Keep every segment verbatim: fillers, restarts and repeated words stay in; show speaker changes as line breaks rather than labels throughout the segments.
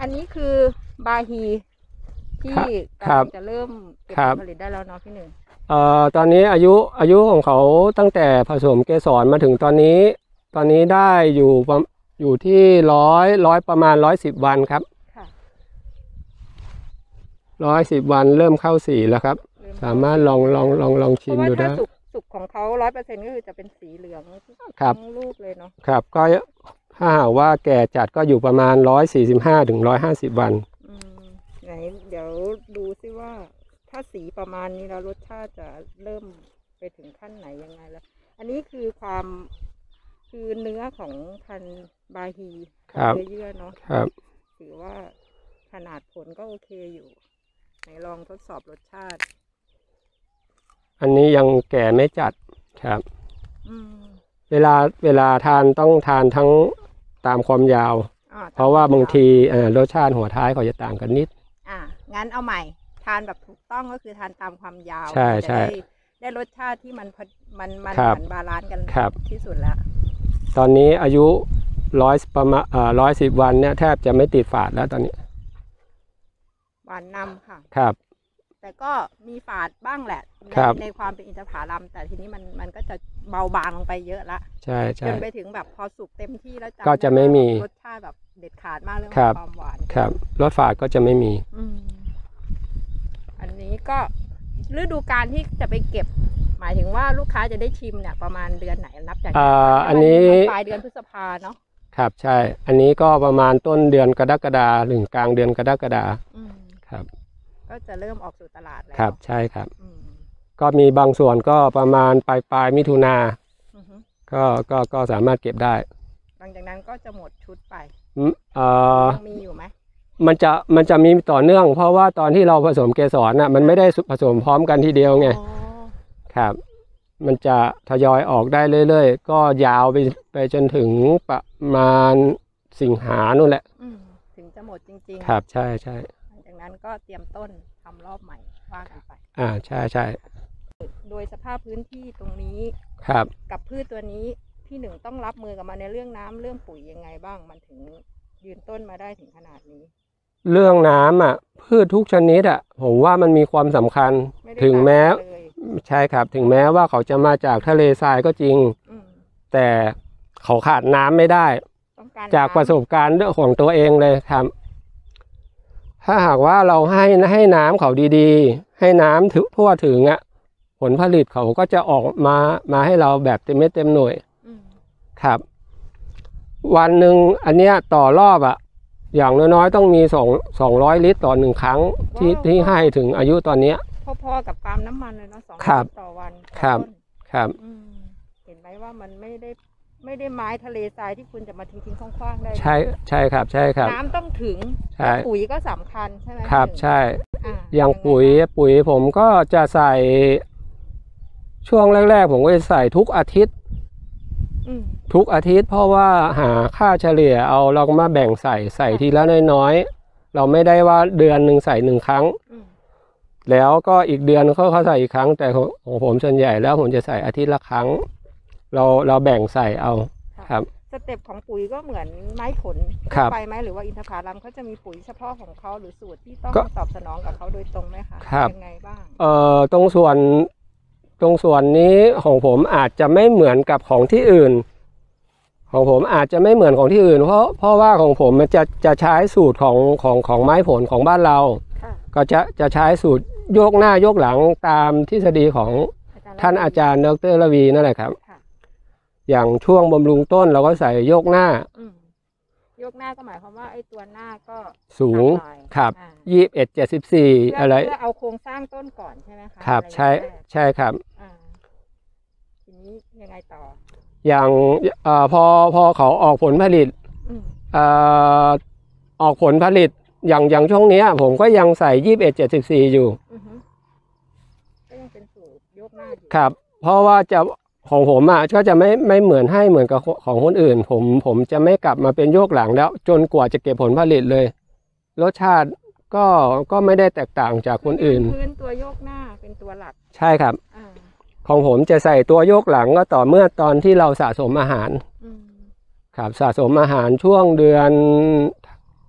อันนี้คือบาฮีที่กำลังจะเริ่มเก็บผลผลิตได้แล้วเนาะพี่หนึ่ง
เอ่อตอนนี้อายุอายุของเขาตั้งแต่ผสมเกสรมาถึงตอนนี้ตอนนี้ได้อยู่อยู่ที่ร้อยร้อยประมาณร้อยสิบวันครับร้อยสิบวันเริ่มเข้าสีแล้วครับสามารถลองลองลองลองชิมดูได้
สุกสุกของเขาร้อยเปอร์เซ็นต์ก็คือจะเป็นสีเหลืองทั้งลูกเลยเนาะ
ครับก็ถ้าหากว่าแก่จัดก็อยู่ประมาณร้อยสี่สิบห้าถึงร้อยห้าสิบวัน
อืมไหนเดี๋ยวดูซิว่าถ้าสีประมาณนี้แล้วรสชาติจะเริ่มไปถึงขั้นไหนยังไงแล้วอันนี้คือความคือเนื้อของพันธุ์บาฮีเยื่อเนาะถือว่าขนาดผลก็โอเคอยู่ไหนลองทดสอบรสชาติ
อันนี้ยังแก่ไม่จัดครับเวลาเวลาทานต้องทานทั้งตามความยาวเพราะว่าบางทีรสชาติหัวท้ายเขาจะต่างกันนิด
อ่างั้นเอาใหม่ทานแบบถูกต้องก็คือทานตามความยาว
ใช่ใช่
ได้รสชาติที่มันมันมันเหมือนบาลานซ์กันที่สุดแล้ว
ตอนนี้อายุร้อยประมาณอ่าร้อยสิบวันเนี่ยแทบจะไม่ติดฝาดแล้วตอนนี้
หวานนำค่ะ
ครับ
แต่ก็มีฝาดบ้างแหละในในความเป็นอินทผลัมแต่ทีนี้มันมันก็จะเบาบางลงไปเยอะละ
ใช่ใช่
จนไปถึงแบบพอสุกเต็มที่แล้ว
ก็จะไม่มี
รสชาติแบบเด็ดขาดมากเรื่องความหวาน
ครับรสฝาดก็จะไม่มี
อันนี้ก็ฤดูกาลที่จะไปเก็บหมายถึงว่าลูกค้าจะได้ชิมเนี่ยประมาณเดือนไหนนับจาก
อันนี้
ปลายเดือนพฤษภาเนาะ
ครับใช่อันนี้ก็ประมาณต้นเดือนกรกฎาคมถึงกลางเดือนกรกฎาคมครับ
ก็จะเริ่มออกสู่ตลาดแล้ว
ครับใช่ครับก็มีบางส่วนก็ประมาณปลายปลายมิถุนาก็ก็ก็สามารถเก็บได้
หลังจากนั้นก็จะหมดชุดไป
อ่า
มีอยู่ไหม
มันจะมันจะมีต่อเนื่องเพราะว่าตอนที่เราผสมเกสรน่ะมันไม่ได้ผสมพร้อมกันทีเดียวไงครับมันจะทยอยออกได้เรื่อยๆก็ยาวไปไปจนถึงประมาณสิงหานู่นแหละ
ถึงจะหมดจริง
ๆครับใช่ใช่
หลังจากนั้นก็เตรียมต้นทำรอบใหม่ว่ากันไป
อ่าใช่ใช่
โดยสภาพพื้นที่ตรงนี้
ครับ
กับพืชตัวนี้พี่หนึ่งต้องรับมือกับมันในเรื่องน้ำเรื่องปุ๋ยยังไงบ้างมันถึงยืนต้นมาได้ถึงขนาดนี้
เรื่องน้ำอ่ะพืชทุกชนิดอ่ะผมว่ามันมีความสำคัญถึงแม้ใช่ครับถึงแม้ว่าเขาจะมาจากทะเลทรายก็จริงแต่เขาขาดน้ำไม่ได้จากประสบการณ์ของตัวเองเลยครับถ้าหากว่าเราให้ให้น้ำเขาดีๆให้น้ำทั่วถึงอ่ะผลผลิตเขาก็จะออกมามาให้เราแบบเต็มเม็ดเต็มหน่วยครับวันหนึ่งอันเนี้ยต่อรอบอ่ะอย่างน้อยๆต้องมีสองสองร้อยลิตรต่อหนึ่งครั้งที่ที่ให้ถึงอายุตอนเนี้ย
พอๆกับปาล์มน้ำมันเลยเนาะสองลิตรต่อวัน
ครับครับ
เห็นไหมว่ามันไม่ได้ไม่ได้ไม้ทะเลทรายที่คุณจะมาทิ้งๆคว้างๆได้
ใช่ใช่ครับใช่ครับ
น้ำต้องถึงปุ๋ยก็สำคัญใช่ไหม
ครับใช่อย่างปุ๋ยปุ๋ยผมก็จะใส่ช่วงแรกๆผมก็จะใส่ทุกอาทิตย์ทุกอาทิตย์เพราะว่าหาค่าเฉลี่ยเอาเราก็มาแบ่งใส่ใส่ทีละน้อยๆเราไม่ได้ว่าเดือนหนึ่งใส่หนึ่งครั้งแล้วก็อีกเดือนเขาเขาใส่อีกครั้งแต่ของผมส่วนใหญ่แล้วผมจะใส่อาทิตย์ละครั้งเราเราแบ่งใส่เอาครับ
สเต็ปของปุ๋ยก็เหมือนไม้ผลไปไหมหรือว่าอินทผลัมเขาจะมีปุ๋ยเฉพาะของเขาหรือสูตรที่ต้องตอบสนองกับเขาโดยตรงไหมคะยังไงบ้าง
เอ่อตรงส่วนตรงส่วนนี้ของผมอาจจะไม่เหมือนกับของที่อื่นของผมอาจจะไม่เหมือนของที่อื่นเพราะเพราะว่าของผมมันจะจะใช้สูตรของของของไม้ผลของบ้านเราก็จะจะใช้สูตรโยกหน้าโยกหลังตามทฤษฎีของท่านอาจารย์ดร.ระวีนั่นแหละครับอย่างช่วงบำรุงต้นเราก็ใส่โยกหน้า
โยกหน้าก็หมายความว่าไอ้ตัวหน้าก็
สูงครับยี่สิบเอ็ดเจ็ดสิบสี่อะไร
เพื่อเอาโครงสร้างต้นก่อนใช่ไหมคะ
ครับใช่ใช่ครับ
ทีนี้ยังไงต่อ
อย่างอพอพอเขาออกผลผลิตอออกผลผลิตอย่างอย่างช่วงนี้ผมก็ยังใส่ยี่สิบเอ็ดเจ็ดสิบสี่อยู่
ก็ยังเป็นสูตรโยกหน้าอยู่
ครับเพราะว่าจะของผมอ่ะก็จะไม่ไม่เหมือนให้เหมือนกับของคนอื่นผมผมจะไม่กลับมาเป็นโยกหลังแล้วจนกว่าจะเก็บผลผลิตเลยรสชาติก็ก็ไม่ได้แตกต่างจากคนอื่น
พื้นตัวโยกหน้าเป็นตัวหลัก
ใช่ครับของผมจะใส่ตัวโยกหลังก็ต่อเมื่อตอนที่เราสะสมอาหารครับสะสมอาหารช่วงเดือนพ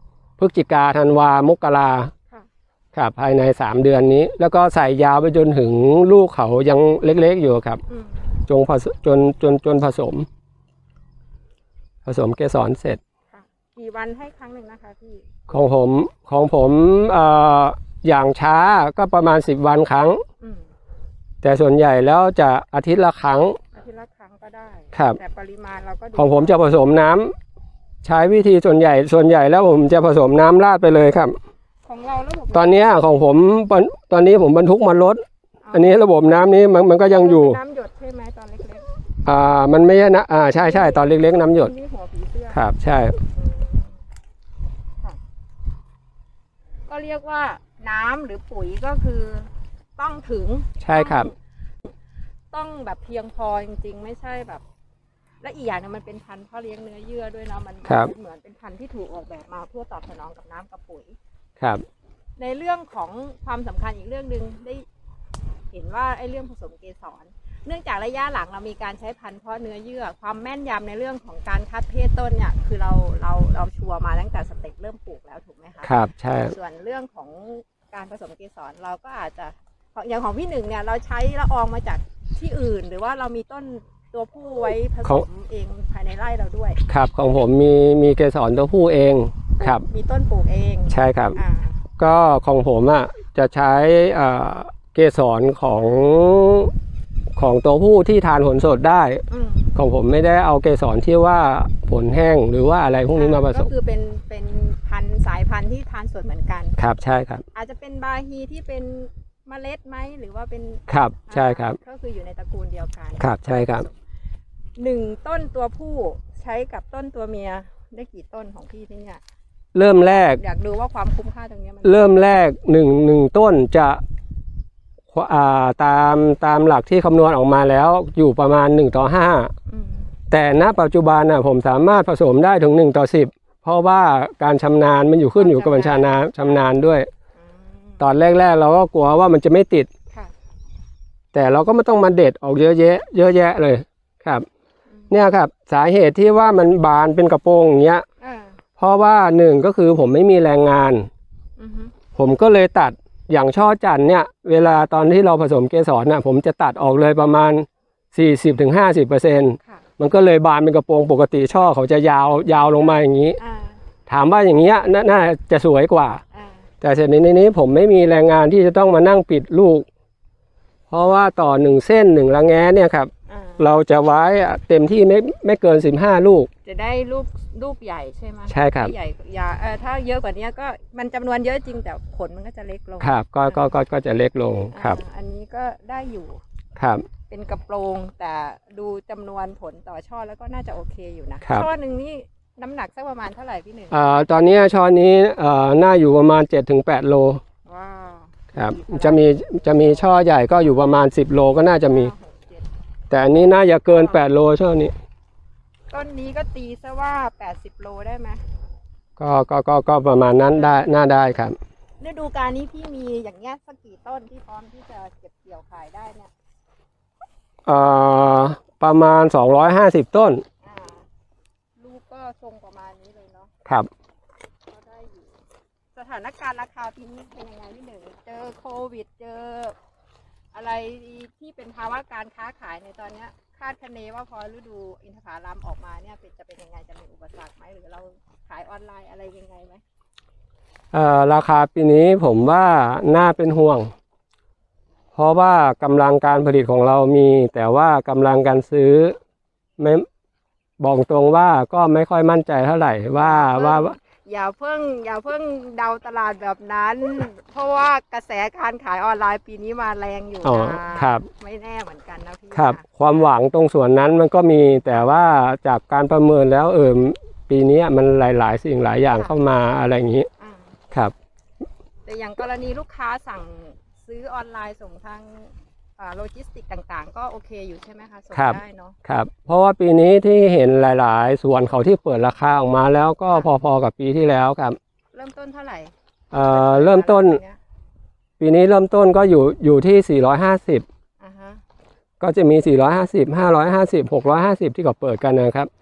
ฤศจิกาธันวามกรา
ค่ะ
ครับภายในสามเดือนนี้ แล้วก็ใส่ยาวไปจนถึงลูกเขายังเล็กๆอยู่ครับ
อืม
จงผสจนจนจนผสม ผสมเกสรเสร็จ
ค่ะ กี่วันให้ครั้งหนึ่งนะคะพี่
ของผมของผมเอ่ออย่างช้าก็ประมาณสิบวันครั้ง
อืม
แต่ส่วนใหญ่แล้วจะอาทิตย์ละครั้ง
อาทิตย์ละครั้งก็ได้
ครับ
แต่ปริมาณเราก็ดู
ของผมจะผสมน้ำใช้วิธีส่วนใหญ่ส่วนใหญ่แล้วผมจะผสมน้ำราดไปเลยครับ
ของเราระบบ
ตอนเนี้ยของผมตอนนี้ผมบรรทุกมารถอันนี้ระบบน้ำนี้มันมันก็ยังอยู่
เป็นน้ำหยดใช่ไหมตอนเล็ก
อ่ามันไม่ใช่นะอ่าใช่ใช่ตอนเล็กๆน้ำหยด
ๆนี่หัวผีเสื้อ
ครับใช่
อืมค่ะก็เรียกว่าน้ำหรือปุ๋ยก็คือต้องถึง
ใช่ครับ
ต้องแบบเพียงพอจริงๆ ไม่ใช่แบบ และอีกอย่างหนึงมันเป็นพันธุ์พ่อเลี้ยงเนื้อเยื่อด้วยเนาะมัน
ครับ
เหมือนเป็นพันธุ์ที่ถูกออกแบบมาเพื่อตอบสนองกับน้ำกับปุ๋ย
ครับ
ในเรื่องของความสำคัญอีกเรื่องหนึ่งได้เห็นว่าไอ้เรื่องผสมเกสร เนื่องจากระยะหลังเรามีการใช้พันธุ์เพาะเนื้อเยื่อ ความแม่นยำในเรื่องของการคัดเพศต้นเนี่ยคือเราเราเราชัวร์มาตั้งแต่สเต็ปเริ่มปลูกแล้วถูกไหมคะ
ครับใช่
ส่วนเรื่องของการผสมเกสรเราก็อาจจะอย่างของพี่หนึ่งเนี่ยเราใช้ละอองมาจากที่อื่น หรือว่าเรามีต้นตัวผู้ไว้ผสมเองภายในไร่เราด้วย
ครับของผมมีมีเกสรตัวผู้เองครับ
มีต้นปลูกเอง
ใช่ครับ
อ่า
ก็ของผมอ่ะจะใช้อ่าเกสรของของตัวผู้ที่ทานผลสดได้
อืม
ของผมไม่ได้เอาเกสรที่ว่าผลแห้งหรือว่าอะไรพวกนี้มาผส
ก็
ม
คือเป็นเป็นพันธุ์สายพันธุ์ที่ทานสดเหมือนกัน
ครับใช่ครับ
อาจจะเป็นบาฮีที่เป็นเมล็ดไหมหรือว่าเป็น
ครับใช่ครับ
ก็คืออยู่ในตระกูลเดียวกัน
ครับใช่ครับ
หนึ่งต้นตัวผู้ใช้กับต้นตัวเมียได้กี่ต้นของพี่ที่เนี่ย
เริ่มแรก
อยากดูว่าความคุ้มค่าตรงเนี้ยมัน
เริ่มแรกหนึ่งหนึ่งต้นจะอ่าตามตามหลักที่คำนวณออกมาแล้วอยู่ประมาณหนึ่งต่อห้า
อืม
แต่ณปัจจุบันน่ะผมสามารถผสมได้ถึงหนึ่งต่อสิบเพราะว่าการชำนาญมันอยู่ขึ้นอยู่กับการชำนาญชำนาญด้วย
อืม
ตอนแรกๆเราก็กลัวว่ามันจะไม่ติด
ค่ะ
แต่เราก็ไม่ต้องมาเด็ดออกเยอะแยะเยอะแยะเลยครับ
อืม
เนี่ยครับสาเหตุที่ว่ามันบานเป็นกระโปรงอย่างเงี้ย
อ่า
เพราะว่าหนึ่งก็คือผมไม่มีแรงงาน
อือฮึ
ผมก็เลยตัดอย่างช่อจันทร์เนี่ยเวลาตอนที่เราผสมเกสรน่ะผมจะตัดออกเลยประมาณ สี่สิบถึงห้าสิบเปอร์เซ็นต์
ค่ะ
มันก็เลยบานเป็นกระโปรงปกติช่อเขาจะยาวยาวลงมาอย่างนี้
อ่า
ถามว่าอย่างเงี้ยน่าน่าจะสวยกว่า
อ่า
แต่เสร็จในนี้ผมไม่มีแรงงานที่จะต้องมานั่งปิดลูก เพราะว่าต่อหนึ่งเส้นหนึ่งละแง้เนี่ยครับ
อ่า
เราจะไว้เต็มที่ไม่ไม่เกินสิบห้าลูก
จะได้ลูกลูกใหญ่ใช่ไหม
ใช่ครับ
ใหญ่ยาเออถ้าเยอะกว่านี้ก็มันจำนวนเยอะจริงแต่ผลมันก็จะเล็กลง
ครับก็ก็ก็ก็จะเล็กลงครับ
อ่าอันนี้ก็ได้อยู่
ครับ
เป็นกระโปรงแต่ดูจำนวนผลต่อช่อแล้วก็น่าจะโอเคอยู่นะครับ ช่อหนึ่งนี่น้ำหนักสักประมาณเท่าไหร่พี่หนึ่ง
อ่าตอนนี้ช้อนนี้เอ่อน่าอยู่ประมาณ เจ็ดถึงแปด โล
ว้าว
ครับจะมีจะมีช่อใหญ่ก็อยู่ประมาณสิบโลก็น่าจะมี
ห้าหกเจ็ด
แต่อันนี้น่าจะเกินแปดโลช่อนี้
ต้นนี้ก็ตีซะว่าแปดสิบโลได้ไหม
ก็ก็ก็ก็ประมาณนั้นได้น่าได้ครับ
ฤดูกาลนี้พี่มีอย่างเงี้ยสักกี่ต้นที่พร้อมที่จะเก็บเกี่ยวขายได้เนี่ย
เอ่อประมาณสองร้อยห้าสิบต้น
อ่าลูกก็ทรงประมาณนี้เลยเนาะ
ครับ
ก็ได้อยู่สถานการณ์ราคาปีนี้เป็นยังไงพี่หนึ่งเจอโควิดเจอ อะไรที่เป็นภาวะการค้าขายในตอนเนี้ยคาดคะเนว่าพอฤดูอินทผลัมออกมาเนี่ยเป็นจะเป็นยังไงจะมีอุปสรรคไหมหรือเราขายออนไลน์อะไรยังไงไหม
เอ่อราคาปีนี้ผมว่าน่าเป็นห่วง เพราะว่ากำลังการผลิตของเรามี แต่ว่ากำลังการซื้อไม่บอกตรงว่าก็ไม่ค่อยมั่นใจเท่าไหร่ว่าว่าว่า
อย่าเพิ่งอย่าเพิ่งเดาตลาดแบบนั้น เพราะว่ากระแสการขายออนไลน์ปีนี้มาแรงอยู่
อ๋อ
นะครับ ไม่แน่เหมือนกันนะพี่
ครับ
นะ
ความหวังตรงส่วนนั้นมันก็มี แต่ว่าจากการประเมินแล้วเออปีนี้มันหลาย ๆ สิ่งหลายอย่างเข้ามาอะไรอย่างนี้
อ่า
ครับ
แต่อย่างกรณีลูกค้าสั่งซื้อออนไลน์ส่งทางโลจิสติกต่างๆ ก็โอเคอยู่ใช่ไหมคะส่ง
ครับ
ได้เนาะ
ครับ เพราะว่าปีนี้ที่เห็นหลาย ๆ ส่วนเขาที่เปิดราคาออกมาแล้วก็พอ ๆ กับปีที่แล้วครับ
เริ่มต้นเท่าไหร่
เอ่อเริ่มต้น
เย
ปีนี้เริ่มต้นก็อยู่อยู่ที่สี่ร้อยห้าสิบ
อ่าฮะ
ก็จะมีสี่ร้อยห้าสิบ ห้าร้อยห้าสิบ หกร้อยห้าสิบที่เขาเปิดกันนะครับ
ค่ะ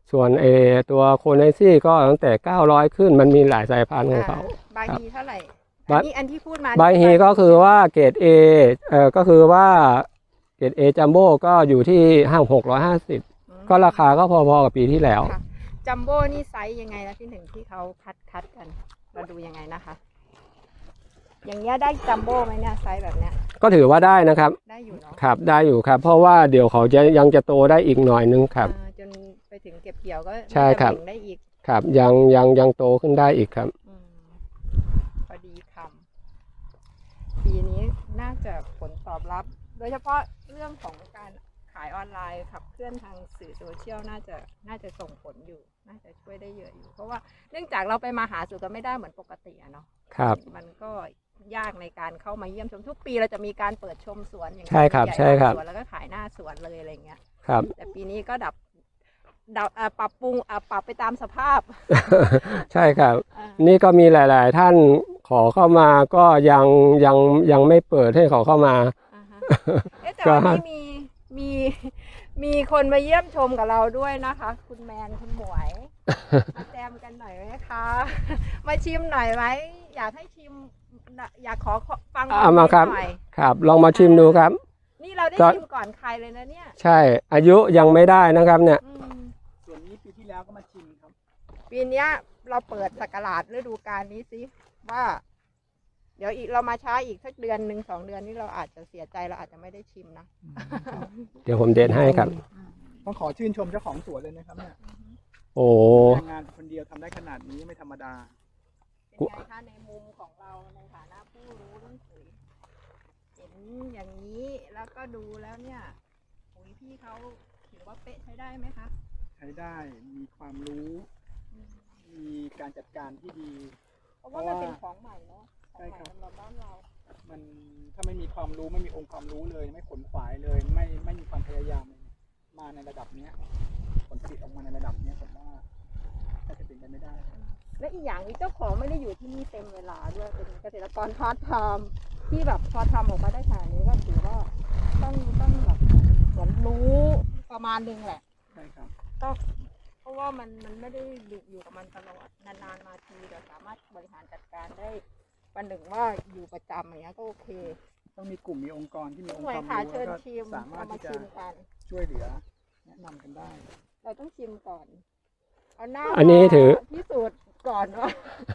ส่วนเอตัวโคเนซี่ก็ตั้งแต่เก้าร้อยขึ้นมันมีหลายสายพันธุ์ของเขา
บาฮีเท่าไหร่
บา
อันนี้อันที่พูดมา
บาฮีก็คือว่าเกรด A เอ่อก็คือว่าเกรด A จัมโบ้ก็อยู่ที่ห้าหกร้อยห้าสิบก็ราคาก็พอๆกับปีที่แล้ว
จัมโบ้นี่ไซส์ยังไงนะที่หนึ่งที่เขาคัดคัดกันเราดูยังไงนะคะ อย่างเงี้ยได้จัมโบ้ไหมเนี่ยไซส์แบบเนี้ย
ก็ถือว่าได้นะครับ
ได้อยู่เนาะ
ครับได้อยู่ครับเพราะว่าเดี๋ยวเขาจะยังจะโตได้อีกหน่อยนึงครับ
จนไปถึงเก็บเกี่ยวก็
ใช่ครับ
ได้อีก
ครับยังยังยังโตขึ้นได้อีกครับ
พอดีคำปีนี้น่าจะผลตอบรับโดยเฉพาะเรื่องของการขายออนไลน์ขับเคลื่อนทางสื่อโซเชียลน่าจะน่าจะส่งผลอยู่น่าจะช่วยได้เยอะอยู่เพราะว่าเนื่องจากเราไปมาหาสู่กันไม่ได้เหมือนปกติอะเนาะ
ครับ
มันก็ยากในการเข้ามาเยี่ยมชมทุกปีเราจะมีการเปิดชมสวนอย่าง
ใช่ครับใช่ครับ
สวนแล้วก็ขายหน้าสวนเลยอะไรเงี้ย
ครับ
แต่ปีนี้ก็ดับดับปรับปรุงปรับไปตามสภาพ
ใช่ครับนี่ก็มีหลาย ๆ ท่านขอเข้ามาก็ยังยังยังไม่เปิดให้เขาเข้ามา
แต่ว่ามีมีมีคนมาเยี่ยมชมกับเราด้วยนะคะคุณแมนคุณหมวยมาแจมกันหน่อยไหมคะมาชิมหน่อยไหมอยากให้ชิมอยากขอฟัง
เอามาครับครับลองมาชิมดูครับ
นี่เราได้ชิมก่อนใครเลยนะเนี่ย
ใช่อายุยังไม่ได้นะครับเนี่ย
ส่วนนี้ปีที่แล้วก็มาชิมครับ
ปีนี้เราเปิดศักราชฤดูกาลนี้สิว่าเดี๋ยวอีกเรามาช้าอีกสักเดือนหนึ่งสองเดือนนี้เราอาจจะเสียใจเราอาจจะไม่ได้ชิมนะ
เดี๋ยวผมเด็ดให้ครับ
ต้องขอชื่นชมเจ้าของสวนเลยนะครับเนี่ย
โอ้
งานคนเดียวทำได้ขนาดนี้ไม่ธรรมดา
เป็นไงคะในมุมของเราในฐานะผู้รู้เรื่องปุ๋ยเห็นอย่างนี้แล้วก็ดูแล้วเนี่ยปุ๋ยพี่เขาถือว่าเป๊ะใช้ได้ไหมคะ
ใช้ได้มีความรู้มีการจัดการที่ดี
เพราะว่ามันเป็นของใหม่เนาะ
ใช่ครับ
สำหรับบ้านเรา
มันถ้าไม่มีความรู้ไม่มีองค์ความรู้เลยไม่ขนขวายเลยไม่ไม่มีความพยายามมาในระดับเนี้ยผลผลิตออกมาในระดับเนี้ยผมว่าถ้าจะเป็นไปไม่ได้
และอีกอย่างนี้เจ้าของไม่ได้อยู่ที่นี่เต็มเวลาด้วยเป็นเกษตรกรพาร์ทไทม์ที่แบบพอทำออกมาได้ขนาดนี้ก็ถือว่าต้องต้องแบบเหมือนรู้ประมาณนึงแหละ
ใช่ครับ
ก็เพราะว่ามันมันไม่ได้อยู่กับมันตลอดนานๆมาทีเราสามารถบริหารจัดการได้วันหนึ่งว่าอยู่ประจำอย่างเงี้ยก็โอเค
ต้องมีกลุ่มมีองค์กรที่มีองค์ความรู้แล้วก็สามารถที่จะช่วยเหลือแนะนำกันได้
เราต้องชิมก่อนเอาหน้า
อันนี้ถือ
พิสูจน์ก่อนว่า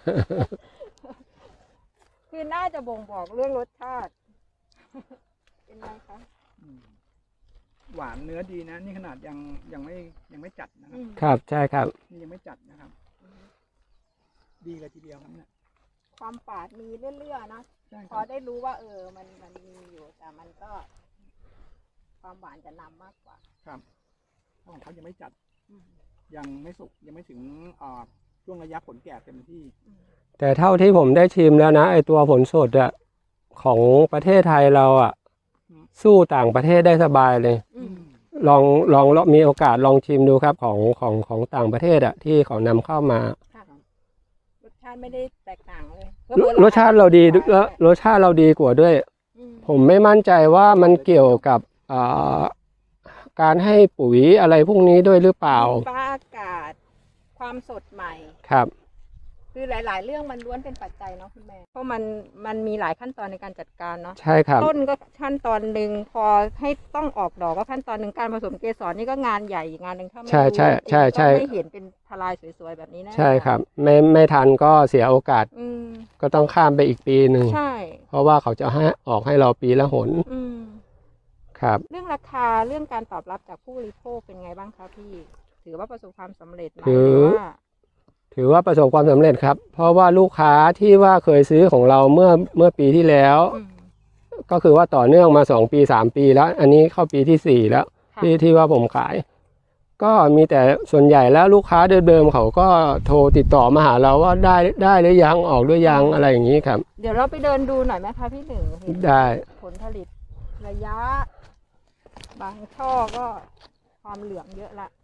คือน่าจะบ่งบอกเรื่องรสชาติเป็นไงคะ
หวานเนื้อดีนะนี่ขนาดยังยังไม่ยังไม่จัดนะครับ
ครับใช่ครับ
นี่ยังไม่จัดนะครับดีเลยทีเดียวครับเนี่ย
ความฝาดมีเรื่อยๆนะพอได้รู้ว่าเออมันมันมีอยู่แต่มันก็ความหวานจะนำมากกว่า
ครับของเขายังไม่จัดยังไม่สุกยังไม่ถึงช่วงระยะผลแก่เต็มที่
แต่เท่าที่ผมได้ชิมแล้วนะไอตัวผลสดอะของประเทศไทยเราอะสู้ต่างประเทศได้สบายเลยลองลองมีโอกาสลองชิมดูครับของของของต่างประเทศอะที่เขานำเข้าม
ารสชาติไม่ได้แตกต่างเลย
รสชาติเราดีแล้วรสชาติเราดีกว่าด้วยผมไม่มั่นใจว่ามันเกี่ยวกับการให้ปุ๋ยอะไรพวกนี้ด้วยหรือเปล่า
ฟ้าอากาศความสดใหม่
ครับ
คือหลายๆเรื่องมันล้วนเป็นปัจจัยเนาะคุณแม่เพราะมันมันมีหลายขั้นตอนในการจัดการเนาะ
ใช่ครับ
ต้นก็ขั้นตอนหนึ่งพอให้ต้องออกดอกก็ขั้นตอนหนึ่งการผสมเกสรนี่ก็งานใหญ่งานหนึ่งถ้าไม่
ใช่ใช่ใช่ใช่
ไม่เห็นเป็นทลายสวยๆแบบนี้นะ
ใช่ครับไม่ไม่ทันก็เสียโอกาสก็ต้องข้ามไปอีกปีหนึ่ง
ใช่
เพราะว่าเขาจะให้ออกให้เราปีละหนครับ
เรื่องราคาเรื่องการตอบรับจากผู้บริโภคเป็นไงบ้างคะพี่ถือว่าประสบความสำเร็จไหม
ถือถือว่าประสบความสำเร็จครับเพราะว่าลูกค้าที่ว่าเคยซื้อของเราเมื่อเมื่อปีที่แล้วก็คือว่าต่อเนื่องมาสองปีสามปีแล้วอันนี้เข้าปีที่สี่แล้วที่ที่ว่าผมขายก็มีแต่ส่วนใหญ่แล้วลูกค้าเดิมๆเขาก็โทรติดต่อมาหาเราว่าได้ได้หรือยังออกด้วยยังอะไรอย่างนี้ครับ
เดี๋ยวเราไปเดินดูหน่อยไหมคะพี่หนึ่ง
ได้
ผลผลิตระยะบางช่อก็ความเหลืองเยอะละ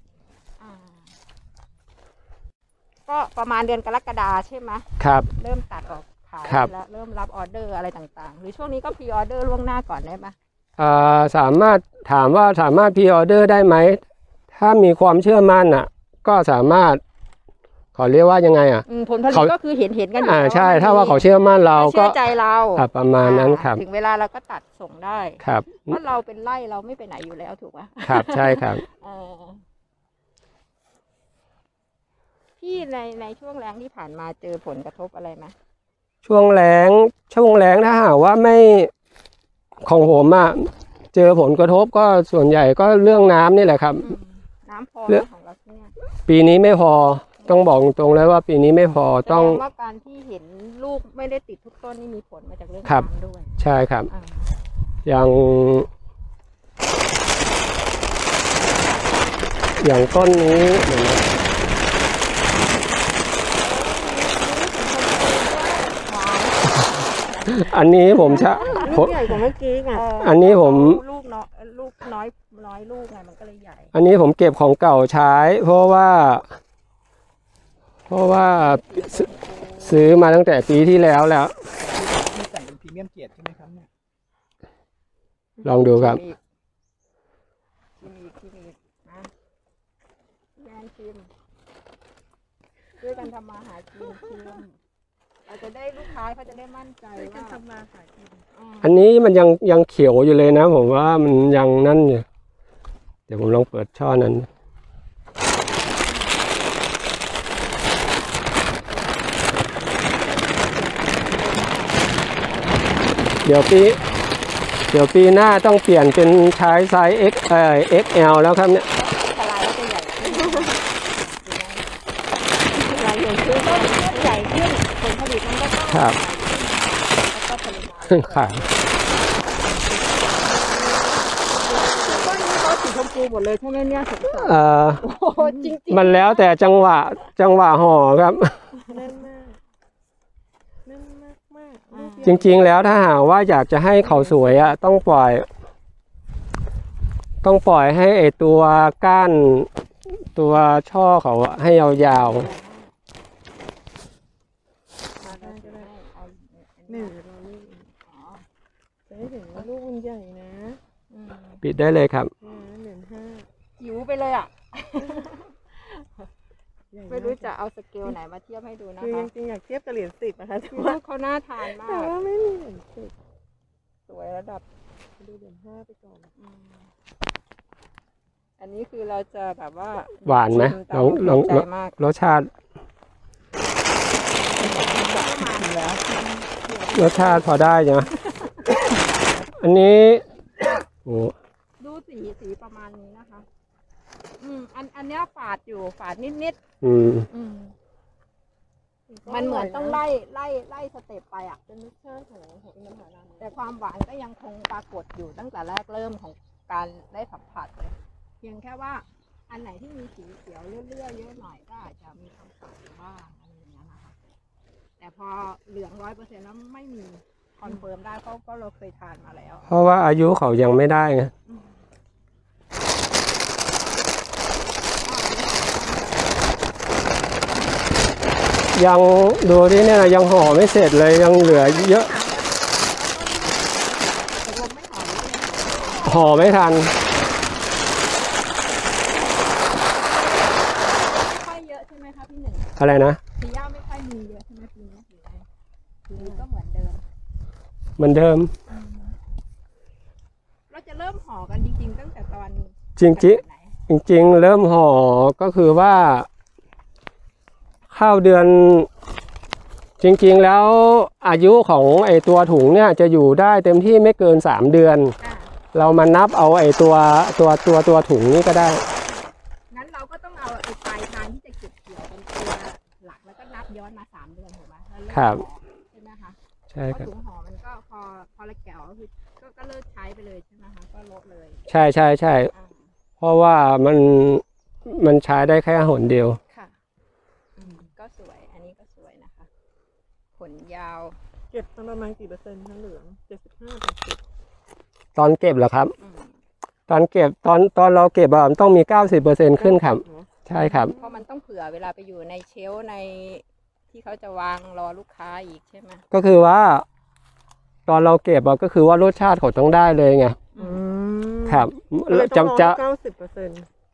ก็ประมาณเดือนกรกฎาใช่ไหม
ครับ
เริ่มตัดออกขายแล้วเริ่มรับออเดอร์อะไรต่างๆหรือช่วงนี้ก็พรีออเดอร์ล่วงหน้าก่อนได้ไหม
อ่าสามารถถามว่าสามารถพรีออเดอร์ได้ไหมถ้ามีความเชื่อมั่นอ่ะก็สามารถขอเรียกว่ายังไงอ่ะ
อืมผลผลิต
เขา
ก็คือเห็นเห็นกันอยู่
อ่า
แล้ว
ใช่
ว่
ถ้าว่าเขาเชื่อมั่นเรา
เชื่
ก็
อใจเรา
อ่ะประมาณนั้นครับ
ถึงเวลาเราก็ตัดส่งได้
ครับ
เพราะเราเป็นไร่เราไม่ไปไหนอยู่แล้วถูกปะ
ครับใช่ครับ
เออพี่ในในช่วงแล้งที่ผ่านมาเจอผลกระทบอะไรไหม
ช่วงแล้งช่วงแล้งถ้าหากว่าไม่ของผมอ่ะเจอผลกระทบก็ส่วนใหญ่ก็เรื่องน้ำนี่แหละครับ
อืมน้ำพอไห
เรื่
ม
อง
ของเราที่เนี่ย
ปีนี้ไม่พอต้องบอกตรงๆเลยว่าปีนี้ไม่พอ
แส
ต้อง
ดงว่าการที่เห็นลูกไม่ได้ติดทุกต้นนี่มีผลมาจากเรื่อง
ครับ
น้ำด้วย
ใช่ครับ
อ่า
อย่าง อย่างต้นนี้เดี๋ยวนะอันนี้ผมชะผ
ลู
ม
กใหญ่กว่าเมื่อกี้ไง
อันนี้ผม
ลูกน้อยลูกน้อยน้อยลูกไงมันก็เลยใหญ่
อันนี้ผมเก็บของเก่าใช้ เพราะว่า เพราะว่าซื้อซื้อมาตั้งแต่ปีที่แล้วแล้ว
ที่แต่งเป็นพรีเมียมเกรดใช่ไหมครับเนี่ย
ลองดูครับ
ชิมอีกชิมอีกนะแมนชิมด้วยกันทำมาหากินชิมเราจะได้ลูกค้าเขาจะได้มั่นใจว่าทำมาหากิน
อันนี้มันยังยังเขียวอยู่เลยนะ ผมว่ามันยังนั่นอยู่เดี๋ยวผมลองเปิดช่อนั้น เดี๋ยวปีเดี๋ยวปีหน้าต้องเปลี่ยนเป็นใช้ไซส์ X เอ่อ เอ็กซ์ แอล แล้วครับเนี่ย
ทลายก็จะใหญ่ขึ้นทลายใหญ่ขึ้นก็ใหญ่ขึ้นผลผลิตมันก็ต้อง
ครับ
แล้วก็ปริมาณ
ค่ะ
ต้นนี้เขาสีชมพูหมดเลยใช่ไหมเนี่ยสงสาร
เอ่อ
โอ้โหจริงๆ
มันแล้วแต่จังหวะจังหวะห่อครับ
แน่นมากแน่นมากมาก
จริงๆแล้วถ้าหากว่าอยากจะให้เขาสวยอะต้องปล่อย ต้องปล่อยให้ไอตัวก้านตัวช่อเขาอะให้ยาว
หนึ่งเราลูกอ๋อจะให้เห็นว่าลูกมันใหญ่นะอืม
ๆปิดได้เลยครับ
เหรียญห้าหิวไปเลยอ่ะ ไม่รู้จะเอาสเกลไหนมาเทียบให้ดูนะ
คือ
คะ
จริงๆอยากเทียบกับเหรียญสิบนะคะแต่
คือ
ว่า
ลูกเขาน่าทานมา
แต่
ก
ว่าไม่มีเหรียญสิบ
สวยระดับ
ดูเหรียญห้าไปก่อน
อืมอันนี้คือเราจะแบบว่า
หวานไหม
ชิต
ลองลอง
ใจมาก
รสชาติ รสชาติพอได้ใช่ไหม อันนี้โอ้
ดูสีสีประมาณนี้นะคะ อืมอันอันเนี้ยฝาดอยู่ฝาดนิดนิด
อืม
ๆอืมมันเหมือนต้องไล่ไล่ไล่สเต็ปไปอ่ะ
เป็นรสชาติของของอินทผลัม
แต่ความหวานก็ยังคงปรากฏอยู่ตั้งแต่แรกเริ่มของการได้สัมผัสเลย เพียงแค่ว่าอันไหนที่มีสีเขียวเลื่อยๆเยอะหน่อยก็อาจจะมีความขาวบ้างอะไรอย่างเงี้ยนะคะแต่พอเหลืองร้อยเปอร์เซ็นต์แล้วไม่มีคอนเฟิร์มได้เพราะเพราะเราเคยทานมาแล้ว
เพราะว่าอายุเขายังไม่ได้ไง ยังดูที่เนี่ยนะยังห่อไม่เสร็จเลยยังเหลือเยอะ ห่อไม่ทัน
ไม่ค่อยเยอะใช่ไหมคะพี่หนึ่ง
อะไรนะ
สีย่าไม่ค่อยมีเยอะใช่ไหมปีนี้หรือไงปีนี้ก็เหมือนเดิม
เหมือนเดิม
เราจะเริ่มห่อกันจริงๆตั้งแต่ตอน
จริง
ขนาดไหน
ๆจริงๆเริ่มห่อก็คือว่าเข้าเดือน จริงๆแล้วอายุของไอตัวถุงเนี่ยจะอยู่ได้เต็มที่ไม่เกินสามเดือน
อ่า
เรามานับเอาไอตัวตัวตัวตัวถุงนี้ก็ได้
งั้นเราก็ต้องเอาไอ้ปลายทางที่จะเก็บเกี่ยวเป็นตัวหลักแล้วก็นับย้อนมาสามเดือนถูกไหมแล้วเริ่ม
ครับ
ห่อใช่ไหมคะ
ใช่
เพ
ครับ
ราะถุงห่อมันก็พอพอละแก้วก็คือก็ก็เลิกใช้ไปเลยใช่ไหมคะก็ลดเลย
ใช่ใช่ใช่
อ่า
เพราะว่ามันมันใช้ได้แค่หนเดียว
ค่ะอืมก็สวยอันนี้ก็สวยนะคะ ผลยาว
เก็บประมาณกี่เปอร์เซ็นต์คะเหลืองเจ็ดสิบห้าแปดสิบ
ตอนเก็บเหรอครับ
อืม
ตอนเก็บตอนตอนเราเก็บอะมันต้องมีเก้าสิบเปอร์เซ็นต์ขึ้นครับ ใช่ครับ
เพราะมันต้องเผื่อเวลาไปอยู่ในเชลฟ์ในที่เขาจะวางรอลูกค้าอีกใช่ไหม
ก็คือว่า ตอนเราเก็บอะก็คือว่ารสชาติเขาต้องได้เลยไง
อืม
ครับ
เลยต้องรอ
จะจะ
เก้าสิบเปอร์เซ็นต์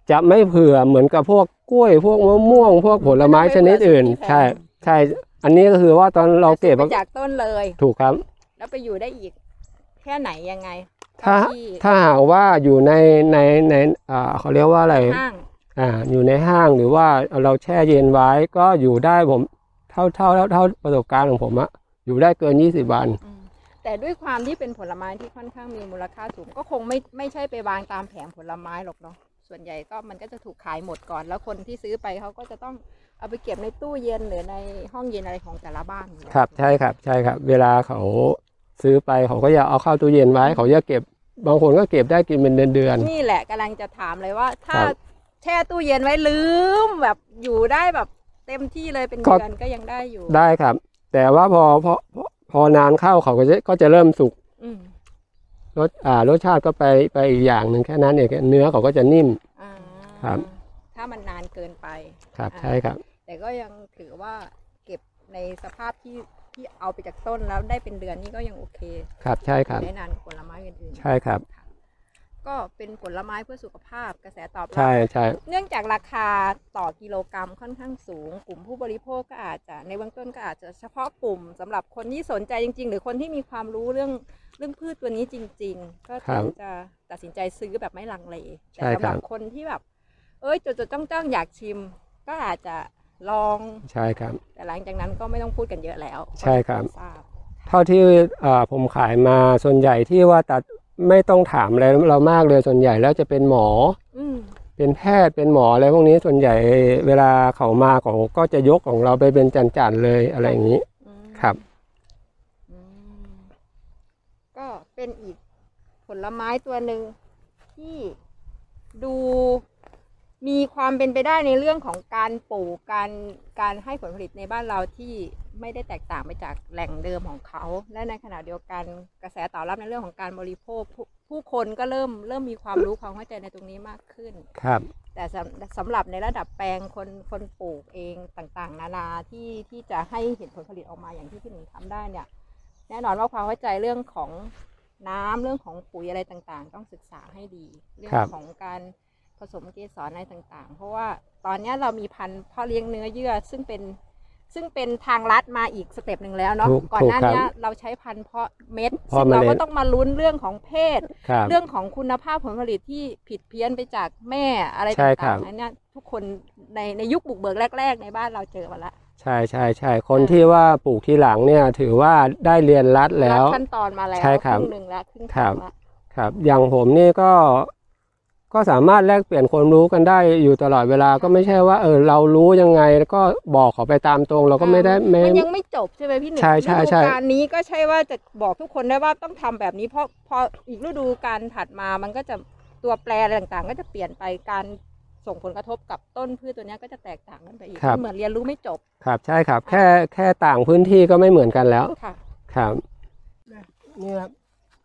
จะไม่เผื่อเหมือนกับพวกกล้วยพวกมะม่วง พวกผลไม้ชนิดอื่น ใช่ใช่อันนี้ก็คือว่าตอนเราเก็บ
มาจากต้นเลย
ถูกครับ
แล้วไปอยู่ได้อีกแค่ไหนยังไง
ถ้า
ที่
ถ้าหากว่าอยู่ในในในอ่าเขาเรียกว่าอะไร
ห้าง
อ่าอยู่ในห้างหรือว่าเราแช่เย็นไว้ก็อยู่ได้ผมเท่าเท่าเท่าเท่าประสบการณ์ของผมอะอยู่ได้เกินยี่สิบวัน
อืมแต่ด้วยความที่เป็นผลไม้ที่ค่อนข้างมีมูลค่าสูงก็คงไม่ไม่ใช่ไปวางตามแผงผลไม้หรอกเนาะส่วนใหญ่ก็มันก็จะถูกขายหมดก่อน แล้วคนที่ซื้อไปเขาก็จะต้องเอาไปเก็บในตู้เย็นหรือในห้องเย็นอะไรของแต่ละบ้านอยู่แล้ว
ครับใช่ครับใช่ครับ เวลาเขาซื้อไปเขาก็จะเอาเข้าตู้เย็นไว้ เขาจะเก็บบางคนก็เก็บได้กินเป็นเดือนเดือนๆ
นี่แหละกำลังจะถามเลยว่า ถ้า
ครับ
แช่ตู้เย็นไว้ลืมแบบอยู่ได้แบบเต็มที่เลยเป็น
ก็
เดือนก็ยังได้อยู่
ได้ครับ แต่ว่าพอพอพอพอนานเข้าเขาก็จะก็จะเริ่มสุก
อืม
รสอ่ารสชาติก็ไปไปอีกอย่างหนึ่งแค่นั้นเองเนื้อเขาก็จะนิ่ม
อ่า
ครับ
ถ้ามันนานเกินไป
ครับ
อ่า
ใช่ครับ
แต่ก็ยังถือว่าเก็บในสภาพที่ที่เอาไปจากต้นแล้วได้เป็นเดือนนี่ก็ยังโอเค
ครับใช่ครับ
ได้นานกว่าผลไม้อื่นๆ
ใช่ครับ
ะก็เป็นผลไม้เพื่อสุขภาพกระแสตอบรั
ใช่ใช่
เนื่องจากราคาต่อกิโลกรัมค่อนข้างสูง กลุ่มผู้บริโภคก็อาจจะในเบื้องต้นก็อาจจะเฉพาะกลุ่มสำหรับคนที่สนใจจริง ๆ หรือคนที่มีความรู้เรื่องเรื่องพืชตัวนี้จริง ๆ ก็ถึงจะตัดสินใจซื้อแบบไม่ลังเลแต่สำหรับคนที่แบบ เอ้ยจดๆจ้องๆอยากชิม ก็อาจจะลอง
ใช่ครับ
แต่หลังจากนั้นก็ไม่ต้องพูดกันเยอะแล้ว
ใช่ครับ
ทราบ
เท่าที่เอ่อผมขายมาส่วนใหญ่ที่ว่าตัดไม่ต้องถามอะไรเรามากเลยส่วนใหญ่แล้วจะเป็นหมอ
อืม
เป็นแพทย์เป็นหมออะไรพวกนี้ส่วนใหญ่เวลาเขามาเขาก็จะยกของเราไปเป็นจานๆเลยอะไรอย่างนี้
อืม
ครับ
อืมก็เป็นอีกผลไม้ตัวหนึ่งที่ดูมีความเป็นไปได้ในเรื่องของการปลูกการการให้ผลผลิตในบ้านเราที่ไม่ได้แตกต่างไปจากแหล่งเดิมของเขา และในขณะเดียวกันกระแสตอบรับในเรื่องของการบริโภคผู้ผู้คนก็เริ่มเริ่มมีความรู้ความเข้าใจในตรงนี้มากขึ้น
ครับ
แต่สำสำหรับในระดับแปลงคนคนปลูกเองต่างๆ นานาที่ที่จะให้เห็นผลผลิตออกมาอย่างที่พี่หนึ่งทำได้เนี่ยแน่นอนว่าความเข้าใจเรื่องของน้ำเรื่องของปุ๋ยอะไรต่างๆ ต้องศึกษาให้ดี เรื่องของการผสมเกสรอะไรต่างๆ เพราะว่าตอนนี้เรามีพันธุ์พ่อเลี้ยงเนื้อเยื่อซึ่งเป็นซึ่งเป็นทางลัดมาอีกสเต็ปหนึ่งแล้วเนาะ
ถูก
ก่อนหน้า
ถูกครับ
นี้เราใช้พันธุ์เพาะเม็ด
เพาะ
ซึ่งเรา
เมล็
ก็
ด
ต้องมาลุ้นเรื่องของเพศ
ครับ
เรื่องของคุณภาพผลผลิตที่ผิดเพี้ยนไปจากแม่อะไร
ใช่ครั
ต่าง
บ
ๆอันเนี้ยทุกคนในในยุคบุกเบิกแรก ๆ ในบ้านเราเจอมาแล้ว
ใช่ใช่ใช่คนที่ว่าปลูกที่หลังเนี่ยถือว่าได้เรียนรัดแล้ว
รัดขั้นตอนมาแล้ว
ใช่ครับ
ครึ่งหนึ่งแล้วครึ่ง
ครั
ทาง
บ
แล้ว
ครับอย่างผมนี่ก็ก็สามารถแลกเปลี่ยนความรู้กันได้อยู่ตลอดเวลาก็ไม่ใช่ว่าเออเรารู้ยังไงแล้วก็บอกเขาไปตามตรง เราก็ไม่ได้ไม่
มันยังไม่จบใช่ไหมพี่หนึ่ง
ใช่ใช่ใช่
ฤดูกาลนี้ก็ใช่ว่าจะบอกทุกคนได้ว่าต้องทำแบบนี้เพราะพออีกฤดูกาลถัดมามันก็จะตัวแปรอะไรต่างๆ ก็จะเปลี่ยนไปการส่งผลกระทบกับต้นพืชตัวเนี้ยก็จะแตกต่างกันไปอีกมันเหมือนเรียนรู้ไม่จบ
ครับใช่ครับ แค่แค่ต่างพื้นที่ก็ไม่เหมือนกันแล้ว
ค่ะ
ครับเนี่ยครับ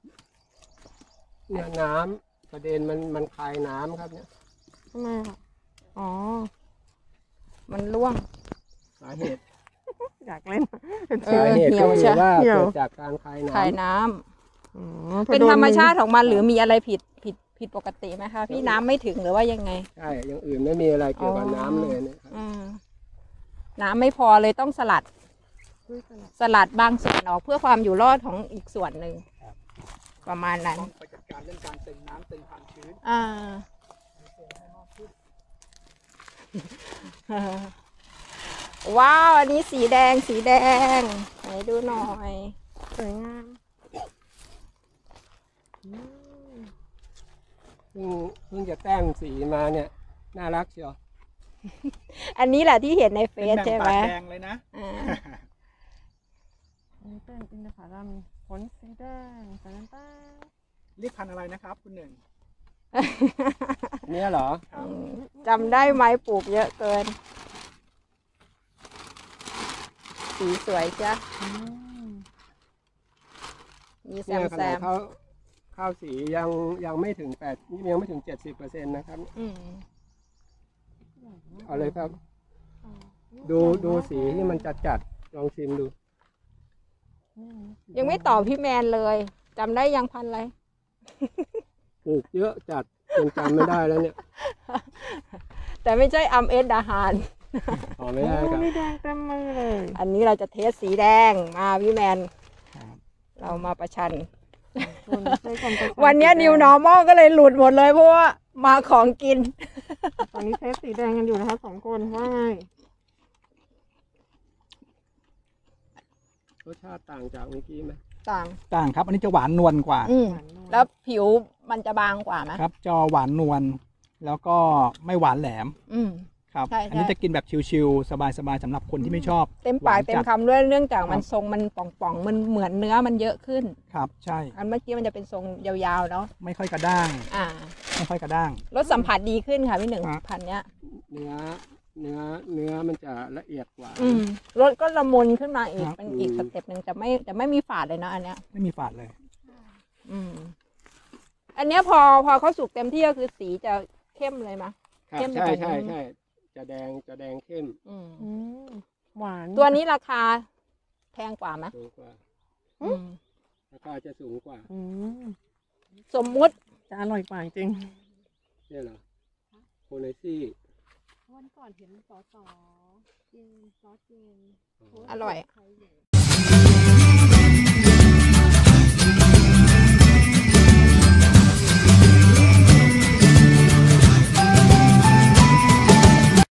เนี่ยน้ำประเด็นมันมันคายน้ำครับเนี่ย
ทำไมคะอ๋อ มันร่วง
สาเหตุ
อยากเล่น
เออ
สาเหตุ
เหี่
ก็
ยว
คื
ใช่
อว่า
เหี่ยว
เกิดจากการคายน้ำ
ขายน้ำ
อ๋อพอ
เป็น
โด
ธรรมชาติของมันหรือมีอะไรผิดผิดผิดปกติไหมคะพี่น้ำไม่ถึงหรือว่ายังไง
ใช่อย่างอื่นไม่มีอะไรเกี่ยวกับน้ำเลยนะครับ
อืมน้ำไม่พอเลยต้องสลัด สลัดบางส่วนออกเพื่อความอยู่รอดของอีกส่วนหนึ่งประมาณนั้น
ต้องไปจัดการเรื่องการเต็มน้ำเต็มความชื้น
อ่า ว้าว อันนี้สีแดงสีแดงไหนดูหน่อย
สวยงาม
เพิ่งเพิ่งจะแต้มสีมาเนี่ยน่ารักเชียว
อันนี้แหละที่เห็นในเฟ
เป็น
ซ
แบ่ง
ใช่ไห
ปาม กแดงเลยนะ
อ่า
อันนี้เป็นอินทผลัมผลสีแดงแตนต้า
เรียกพันธุ์อะไรนะครับ คุณหนึ่ง
เนี่ยเหรอ
ครับ
จำได้ไหมปลูกเยอะเกิน สีสวยจ้ะ
อืม
มีแซ
เนี่ย
ม
ข
แซ
นาด
ม
ข้าวข้าวสียังยังไม่ถึงแปดยังไม่ถึงเจ็ดสิบเปอร์เซ็นต์นะครับ
อืม
เอาเลยครับ
อ๋อ
ดูดูสีที่มันจัดจัดๆลองชิมดู
นี่สี
ยังไม่ตอบพี่แมนเลยจำได้ยังพันอะไร
ปลูกเยอะจัดจนจำไม่ได้แล้วเนี่ย
แต่ไม่ใช่อัมเอสดาฮาน
อ๋อไม่ได้ครับ
โอ้มีแดงเต็มมือเลย
อันนี้เราจะเทสสีแดงมาพี่แมน
ครับ
เรามาประชัน
คุณใช้ความประชั
วันเนี้
สีแดง
นิวนอร์มอลก็เลยหลุดหมดเลยเพราะว่ามาของกิน
ตอนนี้เทสสีแดงกันอยู่นะคะสองคนว่าไง
รสชาติต่างจากเมื่อกี้ไหม
ต่าง
ต่างครับ อันนี้จะหวานนวลกว่า
อืม
หวานนวล
แล้วผิวมันจะบางกว่าไหม
ครับจะหวานนวลแล้วก็ไม่หวานแหลม
อืม
ครับ
ใช่ใช่
อันนี้จะกินแบบชิวๆสบายๆสำหรับคนที่ไม่ชอบ
เต็มปาก
หวานจัด
เต็มคำด้วยเนื่องจากมัน
ครับ
ทรงมันป่องๆมันเหมือนเนื้อมันเยอะขึ้น
ครับ ใช่
อันเมื่อกี้มันจะเป็นทรงยาวๆเนาะ
ไม่ค่อยกระด้าง
อ่า
ไม่ค่อยกระด้าง
รสสัมผัสดีขึ้นค่ะพี่หนึ่ง
ครับ
พันเนี้ย
เนื้อเนื้อเนื้อมันจะละเอียดกว่า
อืมรสก็ละมุนขึ้นมาอีก
ครับ
เป็นอีก
อื
ส
ม
เต็ปหนึ่งแต่ไม่แต่ไม่มีฝาดเลยนะอันเนี้ย
ไม่มีฝาดเลย
อืม อันเนี้ยพอพอเขาสุกเต็มที่ก็คือสีจะเข้มเลยมะ
ครับ
เข้ม
ใช่
กว่านี้
ใช่ใช่จะแดงจะแดงเข้ม
อืม
อืมหวาน
ตัวนี้ราคาแพงกว่าไหม
สูงกว่า
อืม
ราคาจะสูงกว่า
อืม
สมมุติ
จะอร่อยกว่าจริง
เนี่ยเหรอโคไนซี่
วันก่อนเห็นสอสอกินซอสเจน
อร่อย
ใครอยู่